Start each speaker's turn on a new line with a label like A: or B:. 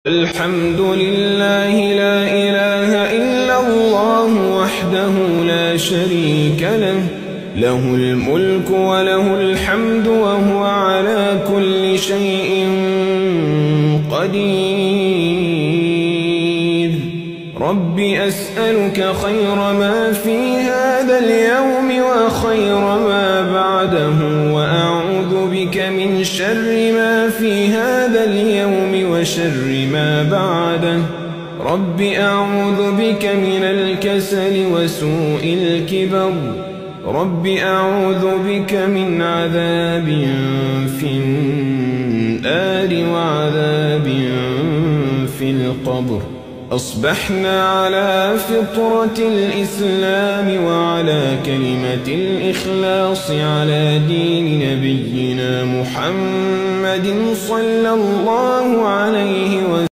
A: الحمد لله لا إله إلا الله وحده لا شريك له، له الملك وله الحمد وهو على كل شيء قدير. رب أسألك خير ما في هذا اليوم وخير ما بعده، وأعوذ بك من شر ما في هذا اليوم وشر ما بعده. رب أعوذ بك من الكسل وسوء الكبر. رب أعوذ بك من عذاب في النار وعذاب في القبر. أصبحنا على فطرة الإسلام وعلى كلمة الإخلاص على دين نبينا محمد صلى الله عليه وسلم.